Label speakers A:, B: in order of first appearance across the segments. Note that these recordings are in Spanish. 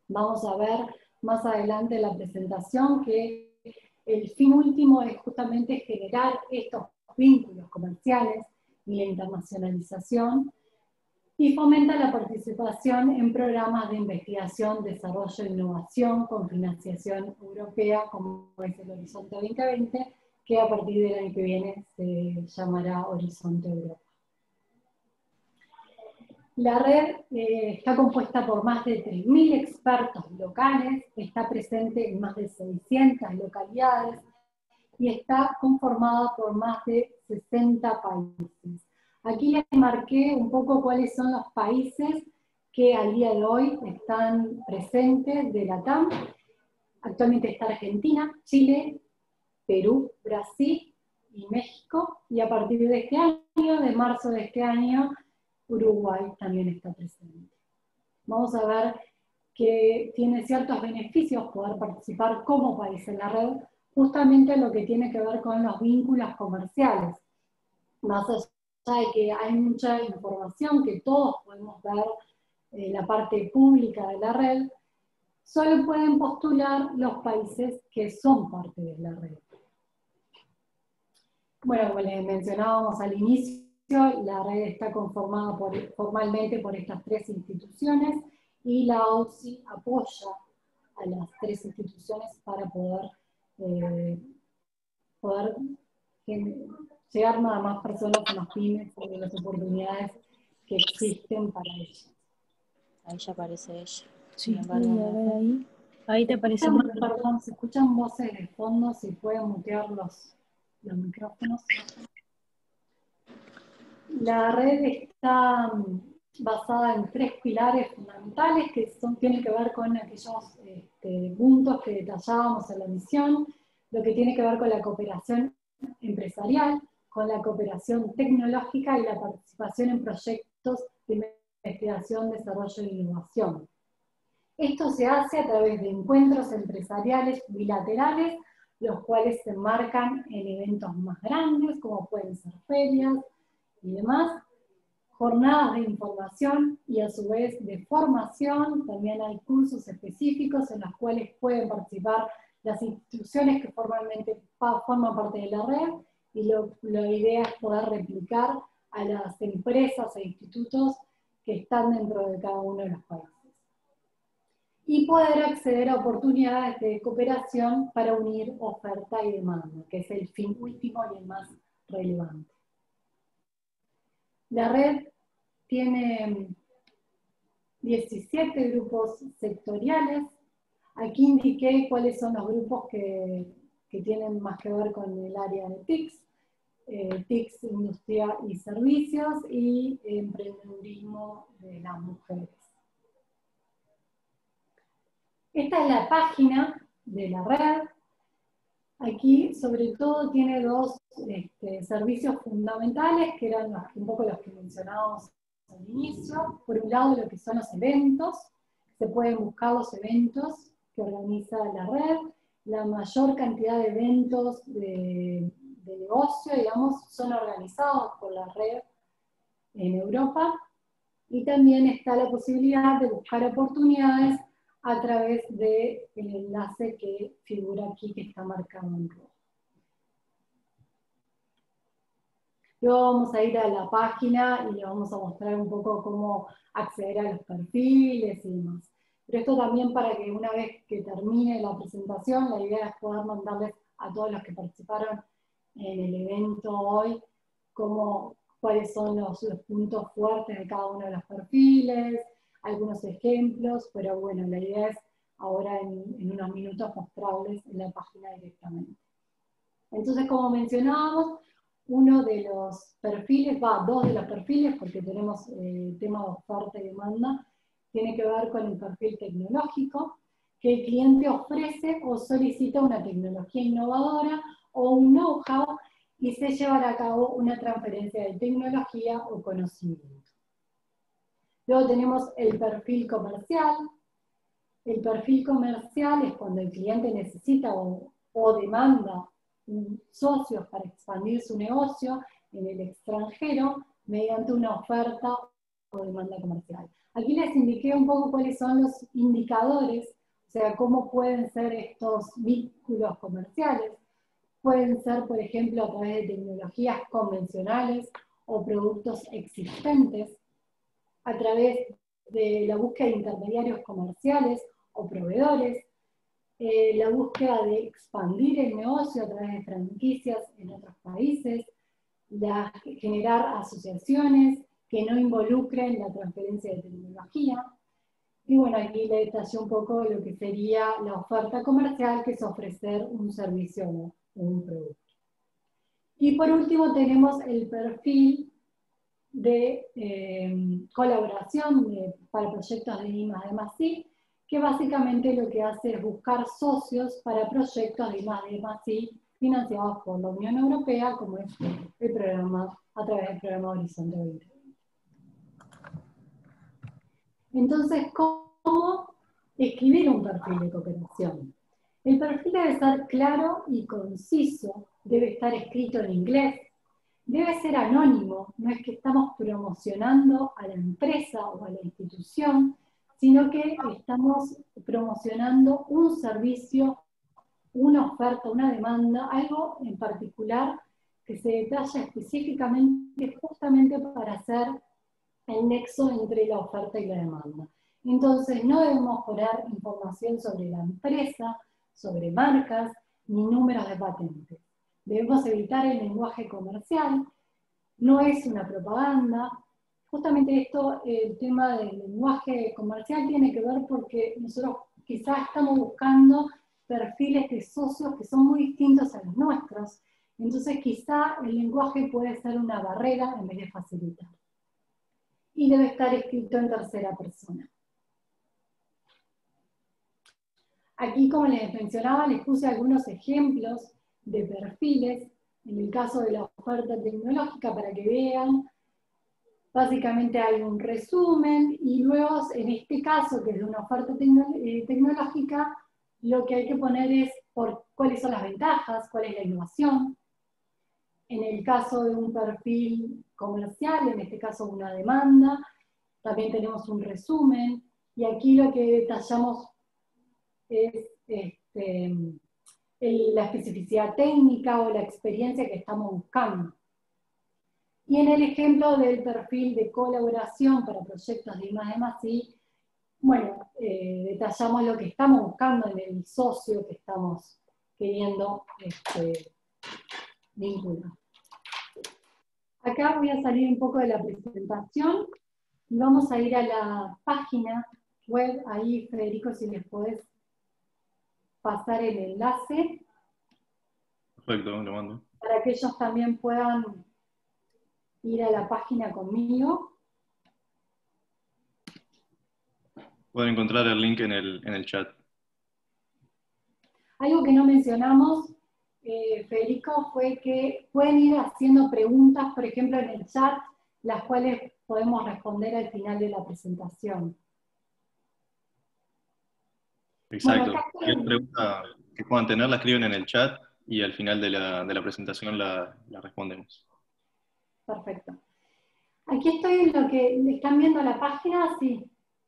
A: Vamos a ver más adelante en la presentación que el fin último es justamente generar estos vínculos comerciales y la internacionalización, y fomenta la participación en programas de investigación, desarrollo e innovación con financiación europea, como es el Horizonte 2020, que a partir del año que viene se llamará Horizonte Europa. La red está compuesta por más de 3.000 expertos locales, está presente en más de 600 localidades y está conformada por más de 60 países. Aquí les marqué un poco cuáles son los países que al día de hoy están presentes de la TAM. Actualmente está Argentina, Chile, Perú, Brasil y México, y a partir de este año, de marzo de este año, Uruguay también está presente. Vamos a ver que tiene ciertos beneficios poder participar como país en la red, justamente lo que tiene que ver con los vínculos comerciales. Más allá de que hay mucha información que todos podemos ver en la parte pública de la red, solo pueden postular los países que son parte de la red. Bueno, como les mencionábamos al inicio, la red está conformada formalmente por estas 3 instituciones y la OCI apoya a las 3 instituciones para poder llegar a más personas, a más pymes, sobre las oportunidades que existen para ellas.
B: Ahí ya aparece ella.
C: Sí, a ver ahí. Ahí te aparece más.
A: Perdón, se escuchan voces de fondo, si pueden mutear los micrófonos. La red está basada en 3 pilares fundamentales que tienen que ver con aquellos puntos que detallábamos en la misión, lo que tiene que ver con la cooperación empresarial, con la cooperación tecnológica y la participación en proyectos de investigación, desarrollo e innovación. Esto se hace a través de encuentros empresariales bilaterales, los cuales se enmarcan en eventos más grandes, como pueden ser ferias y demás, jornadas de información y a su vez de formación. También hay cursos específicos en los cuales pueden participar las instituciones que formalmente forman parte de la red, y la idea es poder replicar a las empresas e institutos que están dentro de cada uno de los países. Y poder acceder a oportunidades de cooperación para unir oferta y demanda, que es el fin último y el más relevante. La red tiene 17 grupos sectoriales. Aquí indiqué cuáles son los grupos que tienen más que ver con el área de TICS. TICS, industria y servicios, y emprendedurismo de las mujeres. Esta es la página de la red. Aquí, sobre todo, tiene 2 servicios fundamentales, que eran un poco los que mencionábamos al inicio. Por un lado, lo que son los eventos. Se pueden buscar los eventos que organiza la red. La mayor cantidad de eventos de negocio, digamos, son organizados por la red en Europa. Y también está la posibilidad de buscar oportunidades a través del enlace que figura aquí, que está marcado en rojo. Luego vamos a ir a la página y le vamos a mostrar un poco cómo acceder a los perfiles y demás. Pero esto también para que una vez que termine la presentación, la idea es poder mandarles a todos los que participaron en el evento hoy cuáles son los puntos fuertes de cada uno de los perfiles, algunos ejemplos, pero bueno, la idea es ahora en unos minutos mostrarles en la página directamente. Entonces, como mencionábamos, uno de los perfiles, 2 de los perfiles, porque tenemos tema de oferta y demanda, tiene que ver con el perfil tecnológico, que el cliente ofrece o solicita una tecnología innovadora o un know-how y se llevará a cabo una transferencia de tecnología o conocimiento. Luego tenemos el perfil comercial. El perfil comercial es cuando el cliente necesita o demanda socios para expandir su negocio en el extranjero mediante una oferta o demanda comercial. Aquí les indiqué un poco cuáles son los indicadores, o sea, cómo pueden ser estos vínculos comerciales. Pueden ser, por ejemplo, a través de tecnologías convencionales o productos existentes, a través de la búsqueda de intermediarios comerciales o proveedores, la búsqueda de expandir el negocio a través de franquicias en otros países, generar asociaciones que no involucren la transferencia de tecnología. Y bueno, aquí le detallé un poco lo que sería la oferta comercial, que es ofrecer un servicio o un producto. Y por último tenemos el perfil de colaboración para proyectos de I+D+I, que básicamente lo que hace es buscar socios para proyectos de I+D+I financiados por la Unión Europea, como es el programa, a través del programa Horizonte 2020. Entonces, ¿cómo escribir un perfil de cooperación? El perfil debe ser claro y conciso, debe estar escrito en inglés, debe ser anónimo, no es que estamos promocionando a la empresa o a la institución, sino que estamos promocionando un servicio, una oferta, una demanda, algo en particular que se detalla específicamente justamente para hacer el nexo entre la oferta y la demanda. Entonces, no debemos poner información sobre la empresa, sobre marcas, ni números de patentes. Debemos evitar el lenguaje comercial, no es una propaganda. Justamente esto, el tema del lenguaje comercial tiene que ver porque nosotros quizás estamos buscando perfiles de socios que son muy distintos a los nuestros. Entonces quizá el lenguaje puede ser una barrera en vez de facilitar. Y debe estar escrito en tercera persona. Aquí, como les mencionaba, les puse algunos ejemplos de perfiles, en el caso de la oferta tecnológica, para que vean. Básicamente hay un resumen, y luego, en este caso, que es de una oferta tecnológica, lo que hay que poner es cuáles son las ventajas, cuál es la innovación. En el caso de un perfil comercial, en este caso una demanda, también tenemos un resumen, y aquí lo que detallamos es la especificidad técnica o la experiencia que estamos buscando. Y en el ejemplo del perfil de colaboración para proyectos de I+D+I, bueno, detallamos lo que estamos buscando en el socio que estamos queriendo vincular. Acá voy a salir un poco de la presentación y vamos a ir a la página web. Ahí, Federico, si les podés pasar el enlace.
D: Perfecto, lo mando.
A: Para que ellos también puedan ir a la página conmigo.
D: Pueden encontrar el link en el chat.
A: Algo que no mencionamos, Federico, fue que pueden ir haciendo preguntas, por ejemplo, en el chat, las cuales podemos responder al final de la presentación.
D: Exacto.
A: Bueno,
D: Cualquier pregunta que puedan tener la escriben en el chat y al final de la presentación la respondemos.
A: Perfecto. Aquí estoy en lo que están viendo la página, sí.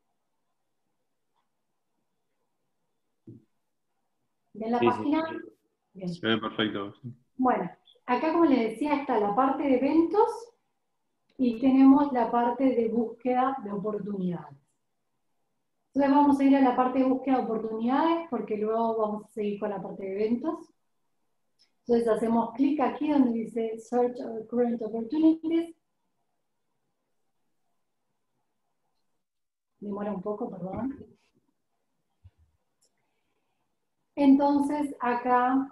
A: ¿Ven la página?
D: Sí.
A: Bien.
D: Se ve perfecto.
A: Bueno, acá, como les decía, está la parte de eventos y tenemos la parte de búsqueda de oportunidades. Entonces vamos a ir a la parte de búsqueda de oportunidades porque luego vamos a seguir con la parte de eventos. Entonces hacemos clic aquí donde dice Search Current Opportunities. Demora un poco, perdón. Entonces acá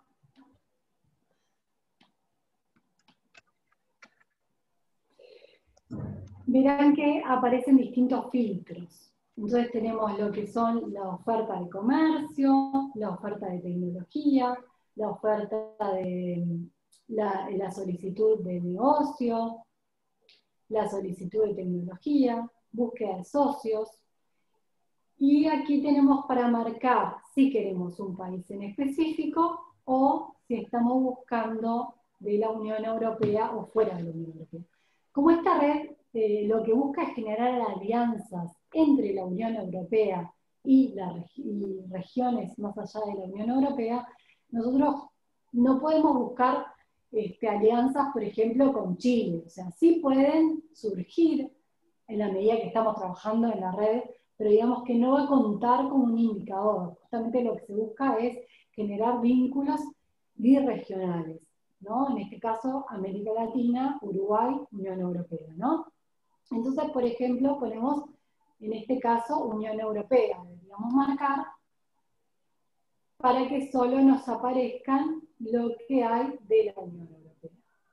A: verán que aparecen distintos filtros. Entonces tenemos lo que son la oferta de comercio, la oferta de tecnología, la oferta de la solicitud de negocio, la solicitud de tecnología, búsqueda de socios. Y aquí tenemos para marcar si queremos un país en específico o si estamos buscando de la Unión Europea o fuera de la Unión Europea. Como esta red lo que busca es generar alianzas entre la Unión Europea y regiones más allá de la Unión Europea, nosotros no podemos buscar alianzas, por ejemplo, con Chile. O sea, sí pueden surgir en la medida que estamos trabajando en la red, pero digamos que no va a contar como un indicador. Justamente lo que se busca es generar vínculos birregionales, ¿no? En este caso, América Latina, Uruguay, Unión Europea, ¿no? Entonces, por ejemplo, ponemos, en este caso, Unión Europea, deberíamos marcar, para que solo nos aparezcan lo que hay de la Unión Europea.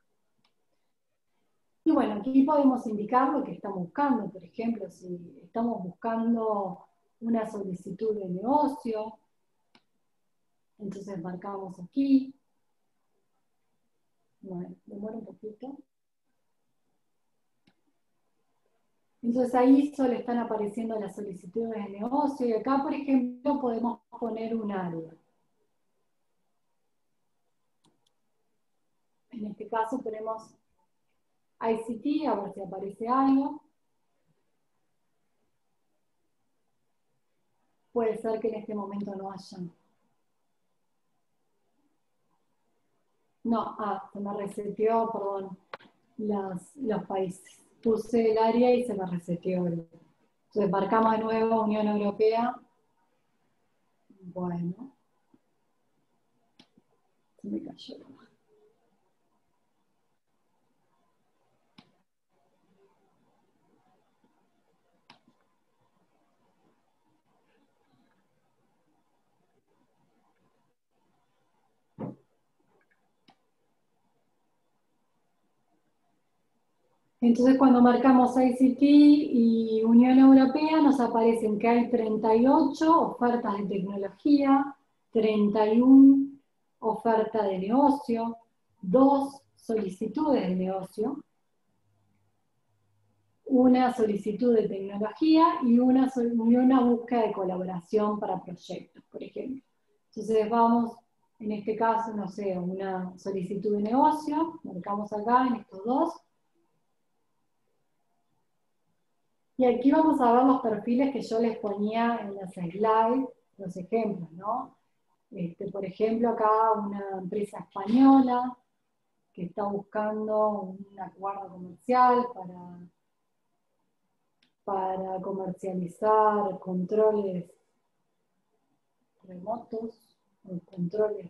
A: Y bueno, aquí podemos indicar lo que estamos buscando. Por ejemplo, si estamos buscando una solicitud de negocio, entonces marcamos aquí. Bueno, demora un poquito. Entonces ahí solo están apareciendo las solicitudes de negocio y acá, por ejemplo, podemos poner un área. En este caso ponemos ICT, a ver si aparece algo. Puede ser que en este momento no haya. No, se me reseteó, perdón, los países. Puse el área y se me reseteó. Entonces marcamos de nuevo Unión Europea. Bueno. Se me cayó. Entonces cuando marcamos ICT y Unión Europea nos aparecen que hay 38 ofertas de tecnología, 31 ofertas de negocio, 2 solicitudes de negocio, una solicitud de tecnología y una búsqueda de colaboración para proyectos, por ejemplo. Entonces vamos, en este caso, no sé, una solicitud de negocio, marcamos acá en estos dos. Y aquí vamos a ver los perfiles que yo les ponía en las slides, los ejemplos, ¿no? Por ejemplo, acá una empresa española que está buscando un acuerdo comercial para comercializar controles remotos, o controles.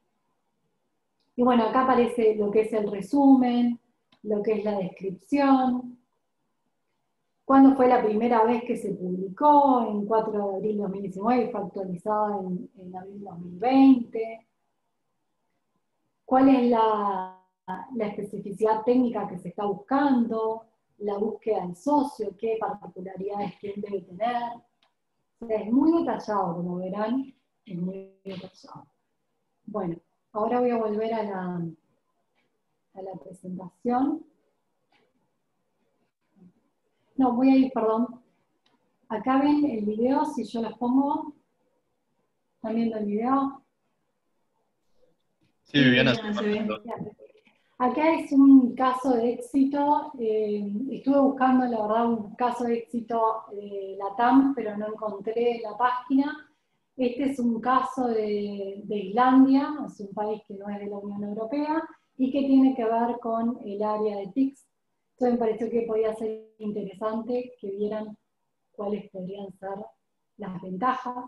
A: Y bueno, acá aparece lo que es el resumen, lo que es la descripción. ¿Cuándo fue la primera vez que se publicó? En 4 de abril de 2019, fue actualizada en abril de 2020. ¿Cuál es la especificidad técnica que se está buscando? La búsqueda del socio, qué particularidades quién debe tener. O sea, es muy detallado, como verán, es muy detallado. Bueno, ahora voy a volver a la presentación. No, voy a ir, perdón. Acá ven el video, si yo los pongo. ¿Están viendo el video?
D: Sí, Viviana.
C: Se ve.
A: Acá es un caso de éxito. Estuve buscando, la verdad, un caso de éxito de LATAM, pero no encontré la página. Este es un caso de Islandia, es un país que no es de la Unión Europea y que tiene que ver con el área de TICS. Entonces me pareció que podía ser interesante que vieran cuáles podrían ser las ventajas.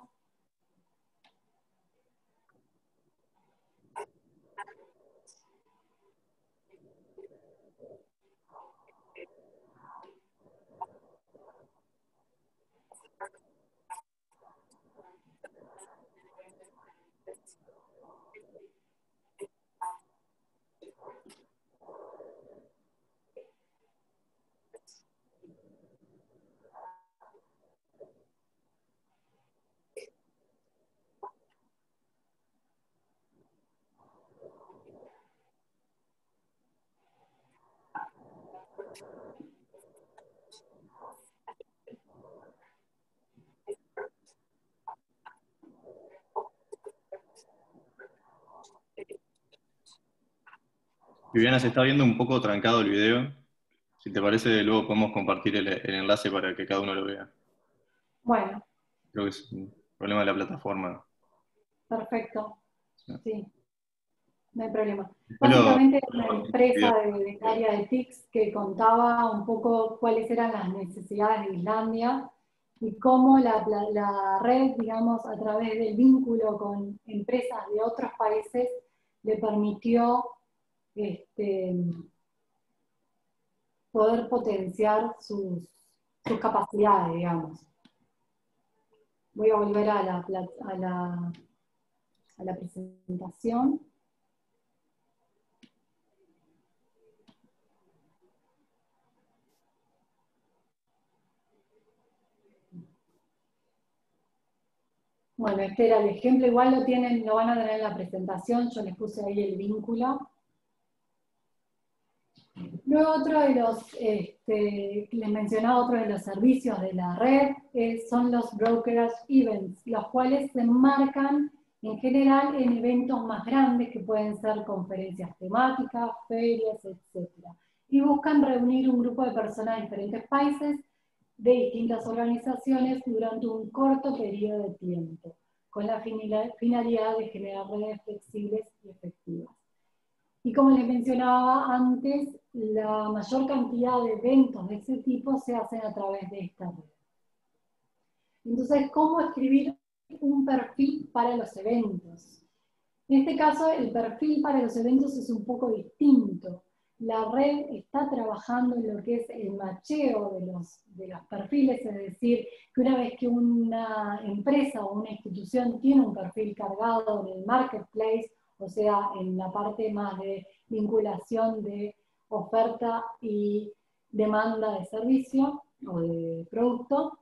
D: Viviana, se está viendo un poco trancado el video. Si te parece, luego podemos compartir el enlace para que cada uno lo vea. Creo que es un problema de la plataforma.
A: Perfecto, sí, no hay problema.
D: Después
A: Básicamente era una empresa del área de TICS que contaba un poco cuáles eran las necesidades de Islandia y cómo la red, digamos, a través del vínculo con empresas de otros países, le permitió poder potenciar sus capacidades, digamos. Voy a volver a la presentación. Bueno, este era el ejemplo, igual lo van a tener en la presentación, yo les puse ahí el vínculo. Luego otro de los, les mencionaba otro de los servicios de la red, son los brokerage events, los cuales se enmarcan en general en eventos más grandes que pueden ser conferencias temáticas, ferias, etc. Y buscan reunir un grupo de personas de diferentes países, de distintas organizaciones durante un corto periodo de tiempo, con la finalidad de generar redes flexibles y efectivas. Y como les mencionaba antes, la mayor cantidad de eventos de ese tipo se hacen a través de esta red. Entonces, ¿cómo escribir un perfil para los eventos? En este caso, el perfil para los eventos es un poco distinto. La red está trabajando en lo que es el macheo de los perfiles, es decir, que una vez que una empresa o una institución tiene un perfil cargado en el marketplace, o sea, en la parte más de vinculación de oferta y demanda de servicio o de producto,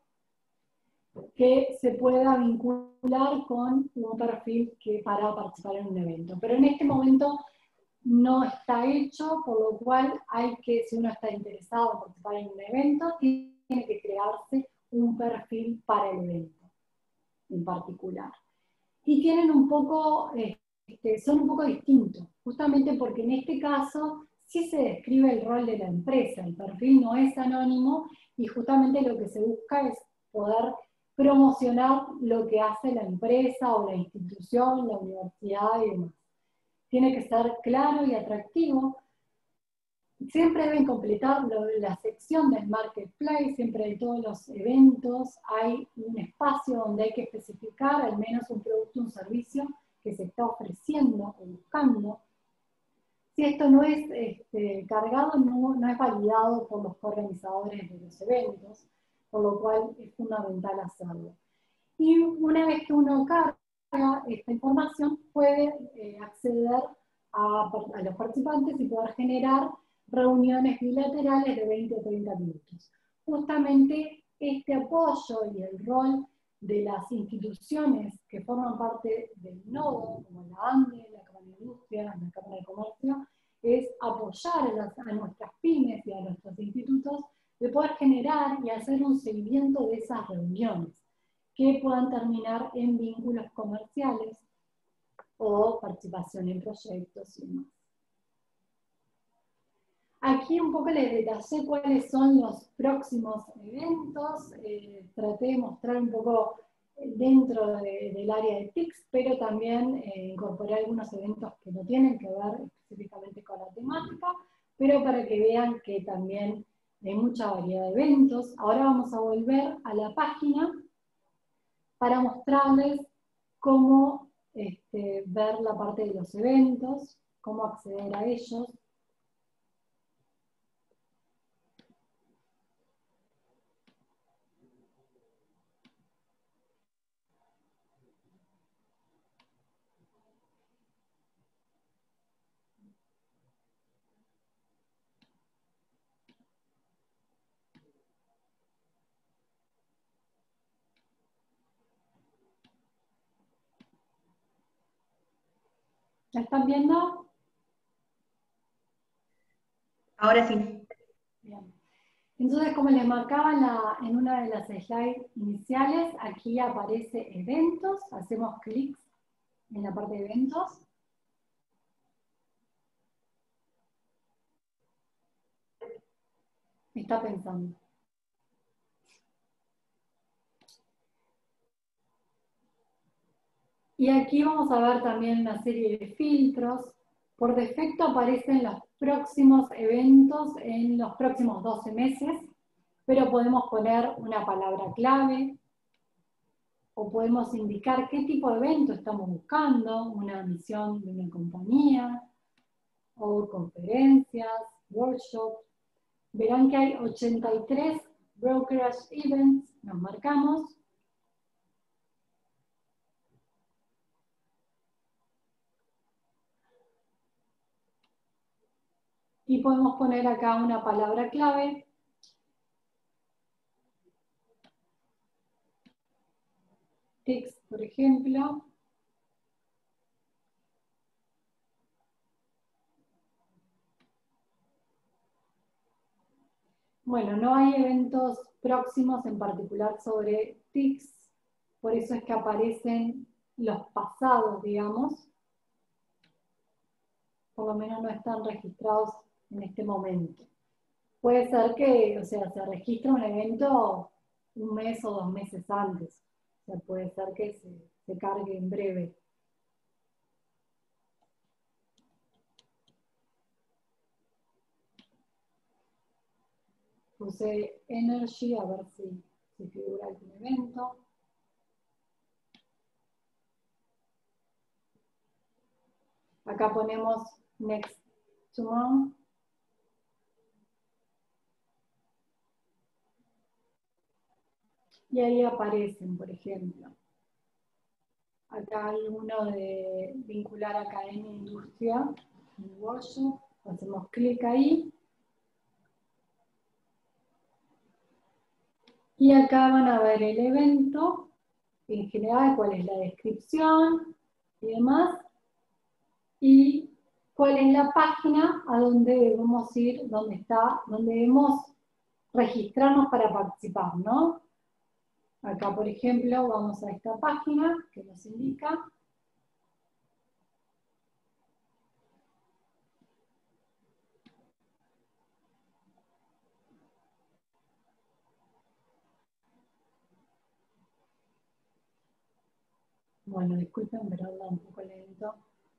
A: que se pueda vincular con un perfil para participar en un evento. Pero en este momento no está hecho, por lo cual hay que, si uno está interesado en participar en un evento, tiene que crearse un perfil para el evento en particular. Y tienen un poco, son un poco distintos, justamente porque en este caso sí se describe el rol de la empresa, el perfil no es anónimo y justamente lo que se busca es poder promocionar lo que hace la empresa o la institución, la universidad y demás. Tiene que ser claro y atractivo. Siempre deben completar la sección del marketplace, siempre en todos los eventos hay un espacio donde hay que especificar al menos un producto o un servicio que se está ofreciendo o buscando. Si esto no es cargado, no es validado por los organizadores de los eventos, por lo cual es fundamental hacerlo. Y una vez que uno carga esta información, puede acceder a los participantes y poder generar reuniones bilaterales de 20 o 30 minutos. Justamente este apoyo y el rol de las instituciones que forman parte del nodo, como la ANDE, la Cámara de Industria, la Cámara de Comercio, es apoyar a nuestras pymes y a nuestros institutos de poder generar y hacer un seguimiento de esas reuniones que puedan terminar en vínculos comerciales o participación en proyectos y demás. Aquí un poco les detallé cuáles son los próximos eventos, traté de mostrar un poco dentro del área de TICS, pero también incorporé algunos eventos que no tienen que ver específicamente con la temática, pero para que vean que también hay mucha variedad de eventos. Ahora vamos a volver a la página para mostrarles cómo ver la parte de los eventos, cómo acceder a ellos. ¿La están viendo?
E: Ahora sí.
A: Bien. Entonces, como les marcaba en una de las slides iniciales, aquí aparece eventos, hacemos clics en la parte de eventos. Está pensando. Y aquí vamos a ver también una serie de filtros. Por defecto aparecen los próximos eventos en los próximos 12 meses, pero podemos poner una palabra clave o podemos indicar qué tipo de evento estamos buscando, una misión de una compañía, o conferencias, workshops. Verán que hay 83 brokerage events, nos marcamos. Y podemos poner acá una palabra clave. Text, por ejemplo. Bueno, no hay eventos próximos en particular sobre TICS, por eso es que aparecen los pasados, digamos. Por lo menos no están registrados en este momento. Puede ser que, o sea, se registra un evento un mes o 2 meses antes. O sea, puede ser que se cargue en breve. Puse energy, a ver si figura algún evento. Acá ponemos next tomorrow. Y ahí aparecen, por ejemplo. Acá hay uno de vincular academia e industria, negocio. Hacemos clic ahí. Y acá van a ver el evento, en general, cuál es la descripción y demás. Y cuál es la página a donde debemos ir, donde debemos registrarnos para participar, ¿no? Acá, por ejemplo, vamos a esta página que nos indica. Bueno, disculpen, pero anda un poco lento.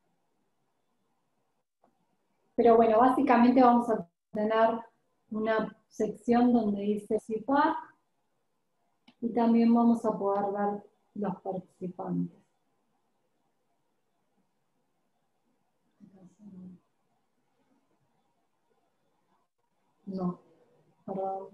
A: Pero bueno, básicamente vamos a tener una sección donde dice participar y también vamos a poder ver los participantes. No, perdón.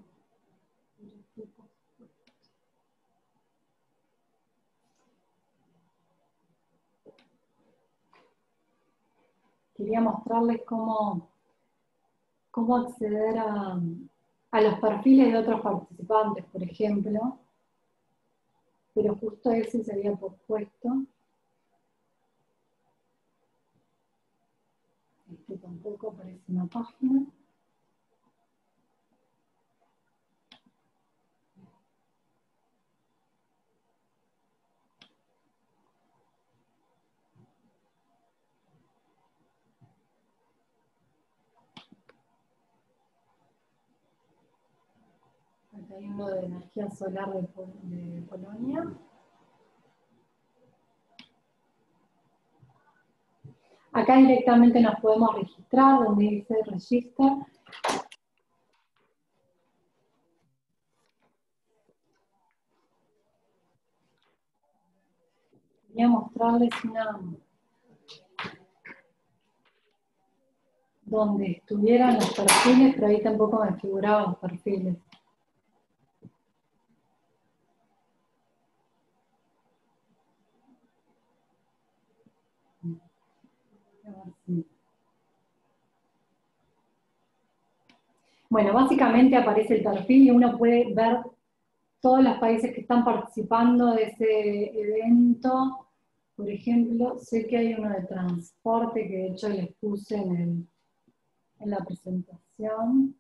A: Quería mostrarles cómo acceder a los perfiles de otros participantes, por ejemplo, pero justo ese se había pospuesto. Este tampoco aparece una página. Acá hay uno de energía solar de Polonia. Acá directamente nos podemos registrar, donde dice Register. Voy a mostrarles una donde estuvieran los perfiles, pero ahí tampoco me figuraban los perfiles. Bueno, básicamente aparece el perfil y uno puede ver todos los países que están participando de ese evento. Por ejemplo, sé que hay uno de transporte que de hecho les puse en la presentación.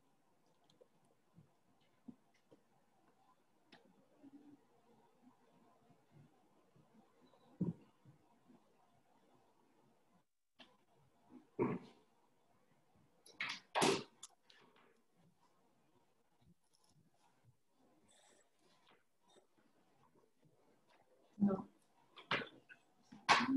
A: No.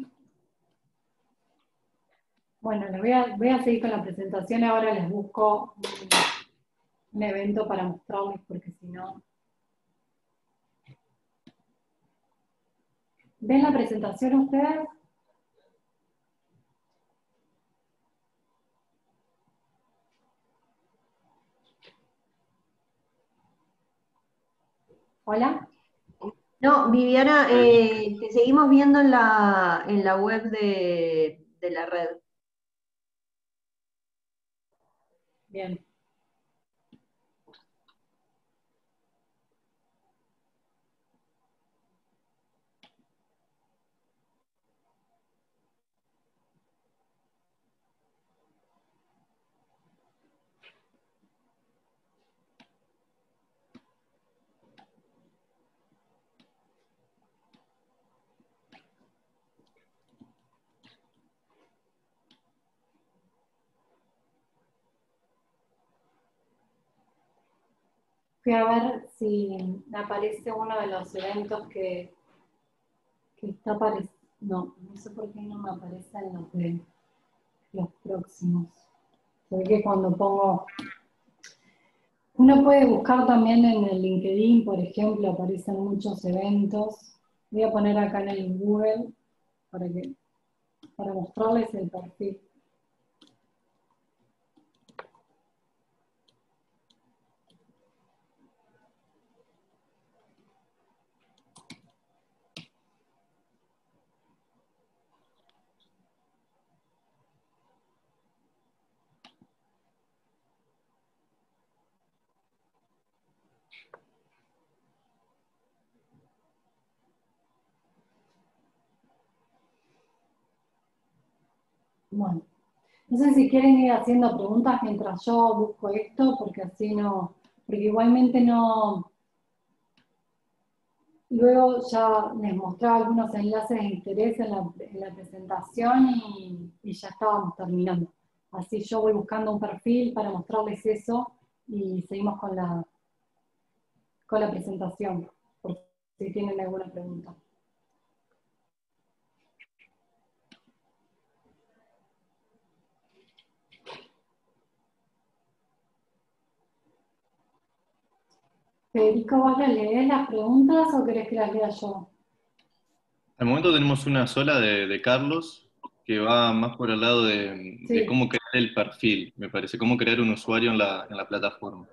A: Bueno, voy a seguir con la presentación, ahora les busco un evento para mostrarles, porque si no... ¿Ven la presentación ustedes? ¿Hola?
E: No, Viviana, te seguimos viendo en la web de la red.
A: Bien. Fui a ver si me aparece uno de los eventos que está apareciendo. No, no sé por qué no me aparecen los de los próximos. Se ve que cuando pongo... Uno puede buscar también en el LinkedIn, por ejemplo, aparecen muchos eventos. Voy a poner acá en el Google para mostrarles el perfil. Bueno, no sé si quieren ir haciendo preguntas mientras yo busco esto, porque así no, porque igualmente no, luego ya les mostraba algunos enlaces de interés en la presentación y ya estábamos terminando. Así yo voy buscando un perfil para mostrarles eso y seguimos con la presentación, por si tienen alguna pregunta. Federico, ¿vos le lees las preguntas o querés que las lea yo?
D: Al momento tenemos una sola de Carlos, que va más por el lado
A: Sí.
D: de cómo crear el perfil, me parece, cómo crear un usuario en la plataforma.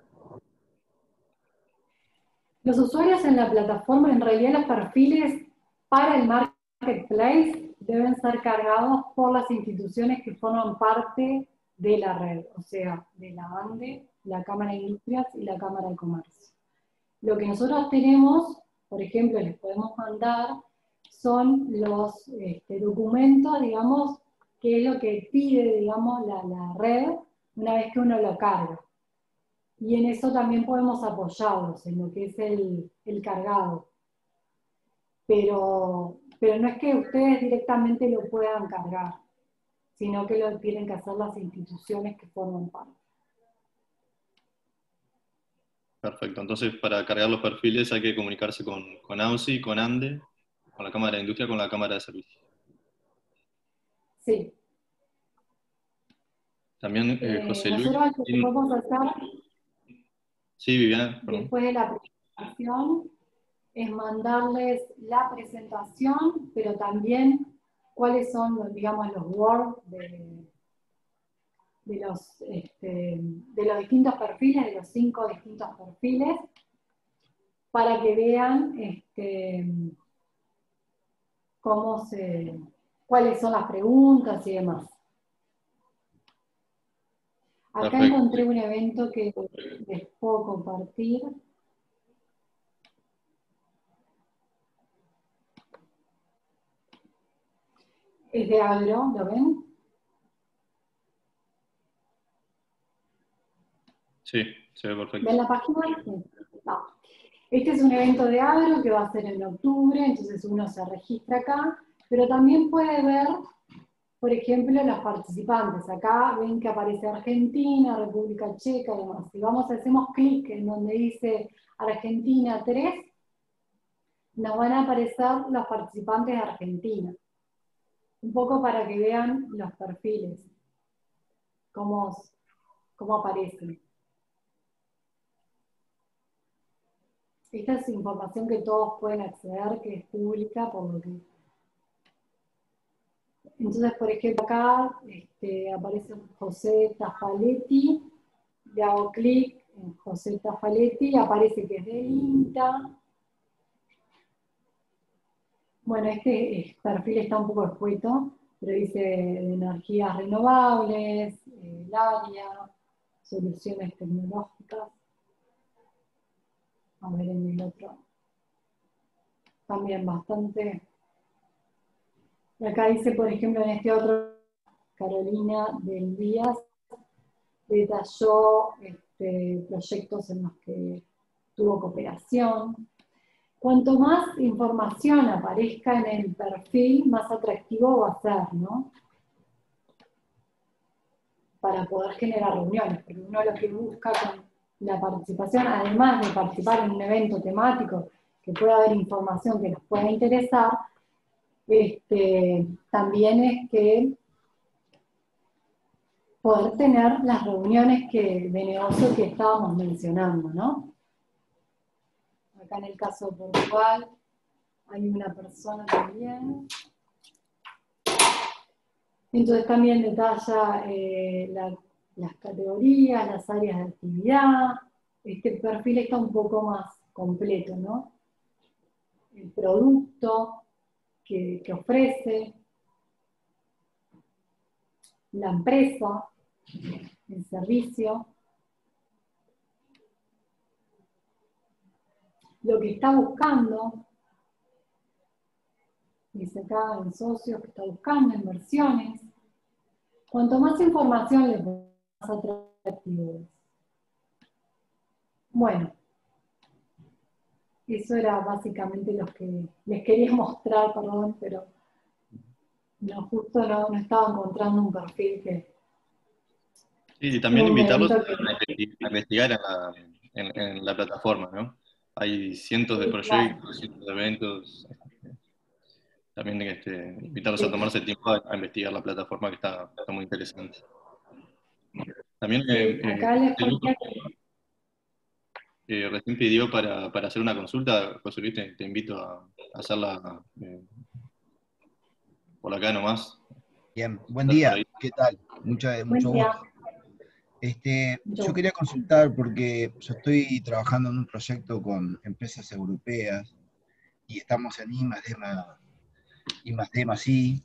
A: Los usuarios en la plataforma, en realidad los perfiles para el marketplace deben ser cargados por las instituciones que forman parte de la red, o sea, de la ANDE, la Cámara de Industrias y la Cámara de Comercio. Lo que nosotros tenemos, por ejemplo, les podemos mandar, son los documentos, digamos, que es lo que pide, digamos, la red una vez que uno lo carga. Y en eso también podemos apoyarlos, en lo que es el cargado. Pero no es que ustedes directamente lo puedan cargar, sino que lo tienen que hacer las instituciones que forman parte.
D: Perfecto, entonces para cargar los perfiles hay que comunicarse con AUSI, con ANDE, con la Cámara de Industria, con la Cámara de Servicios.
A: Sí.
D: También José Luis.
A: Nosotros lo que podemos hacer,
D: Sí, Viviana, perdón.
A: después de la presentación, es mandarles la presentación, pero también cuáles son, digamos, los Word de los distintos perfiles, de los 5 distintos perfiles, para que vean cuáles son las preguntas y demás. Acá
D: Perfecto.
A: encontré un evento que les puedo compartir. Es de agro, ¿lo ven?
D: Sí, se ve perfecto.
A: ¿Ven la página? No. Este es un evento de agro que va a ser en octubre, entonces uno se registra acá, pero también puede ver, por ejemplo, los participantes. Acá ven que aparece Argentina, República Checa y demás. Si hacemos clic en donde dice Argentina 3, nos van a aparecer los participantes de Argentina. Un poco para que vean los perfiles. cómo aparecen. Esta es información que todos pueden acceder, que es pública, por lo que... Entonces, por ejemplo, acá aparece José Tafaletti, le hago clic en José Tafaletti, aparece que es del INTA. Bueno, este perfil está un poco escueto, pero dice de energías renovables, el área, soluciones tecnológicas. A ver en el otro. También bastante. Y acá dice, por ejemplo, en este otro, Carolina del Díaz detalló proyectos en los que tuvo cooperación. Cuanto más información aparezca en el perfil, más atractivo va a ser, ¿no? Para poder generar reuniones, porque uno lo que busca con la participación, además de participar en un evento temático, que pueda haber información que nos pueda interesar, también es que poder tener las reuniones de negocio que estábamos mencionando, ¿no? Acá en el caso de Portugal hay una persona también. Entonces también detalla las categorías, las áreas de actividad. Este perfil está un poco más completo, ¿no? El producto que ofrece, la empresa, el servicio, lo que está buscando, dice acá en socios que está buscando, inversiones. Cuanto más información le ponemos, más atractivo es. Bueno, eso era básicamente lo que les quería mostrar, perdón, pero no, justo no estaba encontrando un perfil que...
D: Sí, y también invitarlos
A: que...
D: a investigar en la plataforma, ¿no? Hay cientos de
A: Sí, claro.
D: proyectos, cientos de eventos. También invitarlos a
A: Sí.
D: tomarse el tiempo a investigar la plataforma, que está muy interesante. También
A: Sí, acá les ponía
D: recién pidió para hacer una consulta. José Luis, te invito a hacerla por acá nomás.
F: Bien, buen
D: ¿Estás por
F: día,
D: ahí?
F: ¿qué tal? Mucho
A: buen día.
F: gusto. Yo quería consultar porque yo estoy trabajando en un proyecto con empresas europeas y estamos en I+D+I,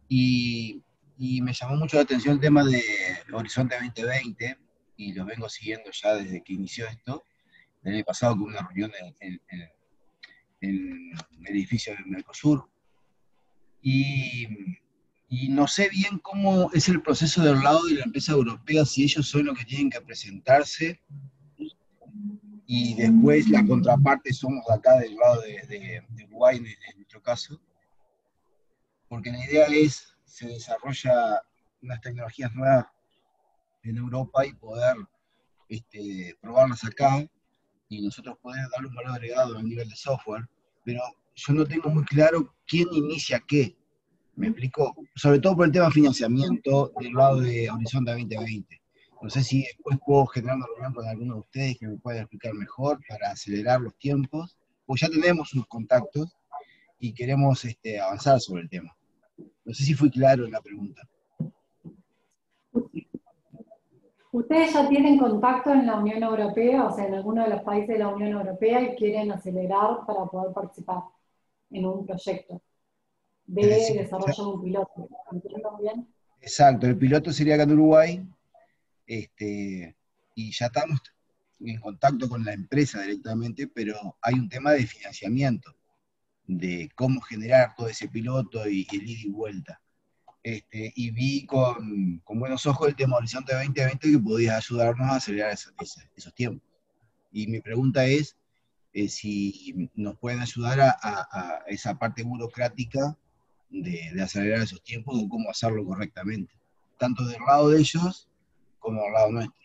F: y me llamó mucho la atención el tema de Horizonte 2020 y lo vengo siguiendo ya desde que inició esto. El año pasado con una reunión en el edificio de Mercosur. Y no sé bien cómo es el proceso del lado de la empresa europea, si ellos son los que tienen que presentarse y después la contraparte somos de acá del lado de Uruguay en nuestro caso, porque la idea es, se desarrolla unas tecnologías nuevas en Europa y poder probarlas acá y nosotros poder darle un valor agregado a nivel de software, pero yo no tengo muy claro quién inicia qué. ¿Me explico? Sobre todo por el tema de financiamiento del lado de Horizonte 2020. No sé si después puedo generar una reunión con alguno de ustedes que me pueda explicar mejor para acelerar los tiempos, pues ya tenemos sus contactos y queremos avanzar sobre el tema. No sé si fui claro en la pregunta.
A: ¿Ustedes ya tienen contacto en la Unión Europea, o sea, en alguno de los países de la Unión Europea y quieren acelerar para poder participar en un proyecto de
F: Sí,
A: desarrollo de un piloto? ¿Entiendo bien?
F: exacto, el piloto sería acá en Uruguay, y ya estamos en contacto con la empresa directamente, pero hay un tema de financiamiento, de cómo generar todo ese piloto y el ida y vuelta. Y vi con buenos ojos el tema Horizonte 2020 que podía ayudarnos a acelerar esos tiempos. Y mi pregunta es si nos pueden ayudar a esa parte burocrática de acelerar esos tiempos o cómo hacerlo correctamente, tanto del lado de ellos como del lado nuestro.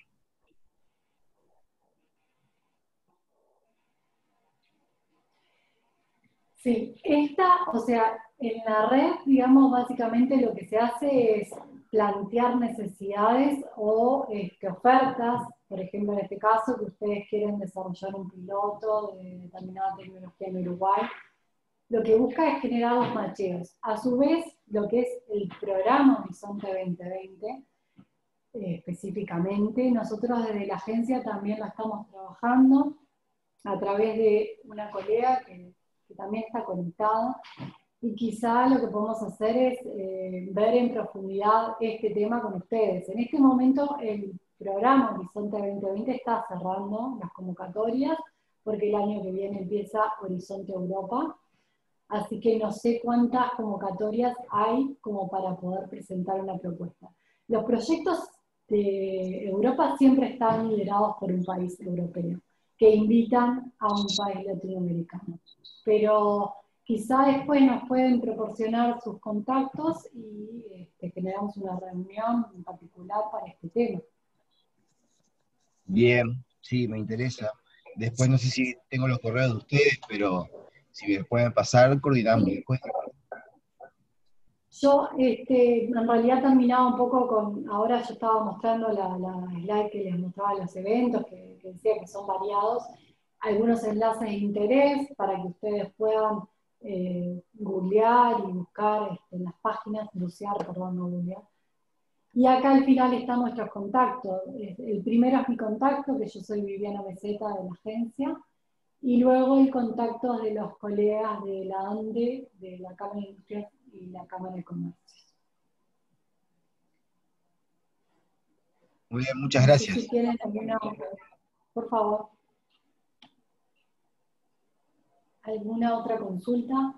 A: Sí, o sea, en la red, digamos, básicamente lo que se hace es plantear necesidades o ofertas, por ejemplo, en este caso, que ustedes quieren desarrollar un piloto de determinada tecnología en Uruguay. Lo que busca es generar los macheos. A su vez, lo que es el programa Horizonte 2020, específicamente, nosotros desde la agencia también lo estamos trabajando a través de una colega que también está conectada, y quizá lo que podemos hacer es ver en profundidad este tema con ustedes. En este momento el programa Horizonte 2020 está cerrando las convocatorias, porque el año que viene empieza Horizonte Europa, así que no sé cuántas convocatorias hay como para poder presentar una propuesta. Los proyectos de Europa siempre están liderados por un país europeo, que invitan a un país latinoamericano. Pero quizá después nos pueden proporcionar sus contactos y generamos una reunión en particular para este tema.
F: Bien, sí, me interesa. Después no sé si tengo los correos de ustedes, pero si me pueden pasar, coordinamos después.
A: Yo, en realidad terminaba un poco con, ahora yo estaba mostrando la slide que les mostraba los eventos, que decía que son variados, algunos enlaces de interés para que ustedes puedan googlear y buscar en las páginas, bucear, perdón, no googlear. Y acá al final están nuestros contactos. El primero es mi contacto, que yo soy Viviana Meseta de la agencia, y luego el contacto de los colegas de la ANDE, de la Cámara de Industrias y la Cámara de Comercio.
F: Muy bien, muchas gracias.
A: Si quieren alguna, por favor. ¿Alguna otra consulta?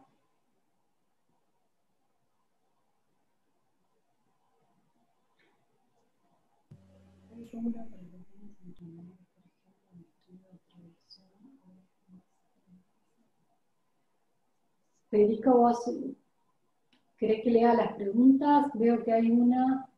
A: Federico, ¿vos querés que lea las preguntas? Veo que hay una.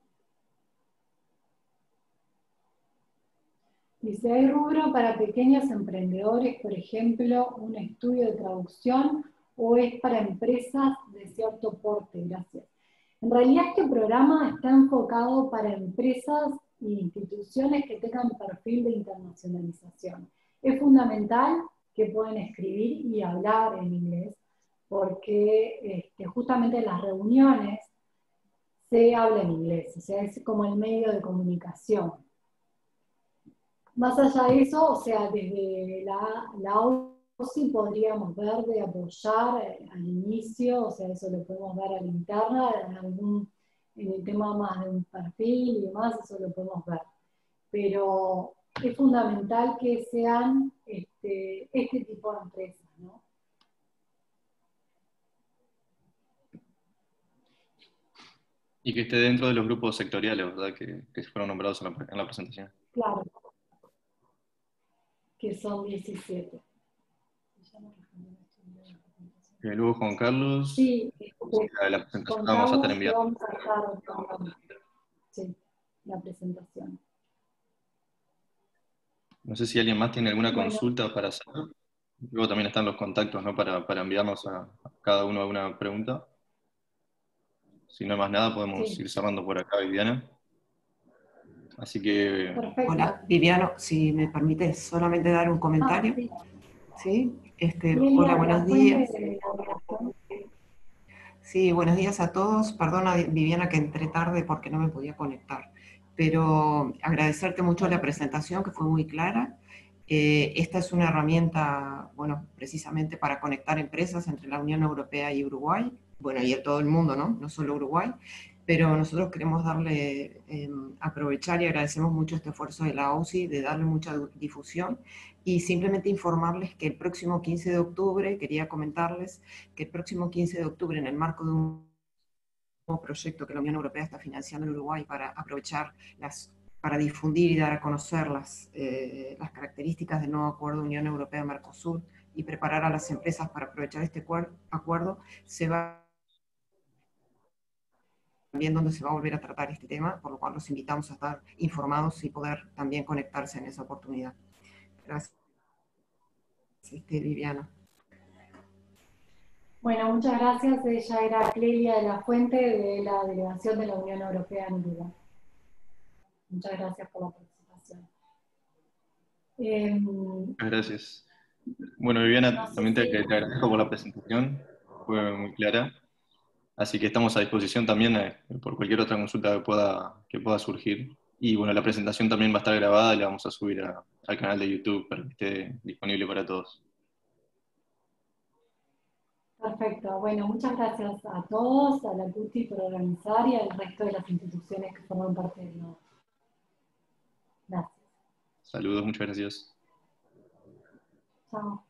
A: Dice, ¿hay rubro para pequeños emprendedores, por ejemplo, un estudio de traducción, o es para empresas de cierto porte? Gracias. En realidad este programa está enfocado para empresas e instituciones que tengan perfil de internacionalización. Es fundamental que puedan escribir y hablar en inglés, porque justamente en las reuniones se habla en inglés, o sea, es como el medio de comunicación. Más allá de eso, o sea, desde la OSI podríamos ver de apoyar al inicio, o sea, eso lo podemos ver a la interna, en el tema más de un perfil y demás, eso lo podemos ver. Pero es fundamental que sean este tipo de empresas, ¿no?
D: Y que esté dentro de los grupos sectoriales, ¿verdad? Que fueron nombrados en la presentación.
A: Claro, que son 17.
D: Luego Juan Carlos,
A: Sí,
D: la presentación
A: con
D: la vamos a estar
A: Carlos
D: enviando.
A: vamos a estar sí, la presentación.
D: No sé si alguien más tiene alguna
A: Bueno.
D: consulta para hacer. Luego también están los contactos, ¿no? Para enviarnos a cada uno alguna pregunta. Si no hay más nada, podemos ir cerrando por acá, Viviana. Así que...
A: Perfecto.
G: Hola, Viviano, si me permites solamente dar un comentario.
A: Sí.
G: Hola, buenos días. Sí, buenos días a todos. Perdona, Viviana, que entré tarde porque no me podía conectar. Pero agradecerte mucho la presentación, que fue muy clara. Esta es una herramienta, bueno, precisamente para conectar empresas entre la Unión Europea y Uruguay. Bueno, y en todo el mundo, ¿no? No solo Uruguay. Pero nosotros queremos aprovechar y agradecemos mucho este esfuerzo de la OSI, de darle mucha difusión, y simplemente informarles que el próximo 15 de octubre, quería comentarles que el próximo 15 de octubre, en el marco de un nuevo proyecto que la Unión Europea está financiando en Uruguay para aprovechar para difundir y dar a conocer las características del nuevo acuerdo Unión Europea-Mercosur y preparar a las empresas para aprovechar este acuerdo, se va también donde se va a volver a tratar este tema, por lo cual los invitamos a estar informados y poder también conectarse en esa oportunidad. Gracias, Viviana.
A: Bueno, muchas gracias. Ella era Clelia de la Fuente, de la Delegación de la Unión Europea en Uruguay. Muchas gracias por la participación.
D: Gracias. Bueno, Viviana,
A: No sé
D: también te
A: si...
D: agradezco por la presentación, fue muy clara. Así que estamos a disposición también por cualquier otra consulta que pueda surgir. Y bueno, la presentación también va a estar grabada y la vamos a subir al canal de YouTube para que esté disponible para todos.
A: Perfecto. Bueno, muchas gracias a todos, a la CUTI por organizar y al resto de las instituciones que forman parte del nodo. Gracias.
D: Saludos, muchas gracias.
A: Chao.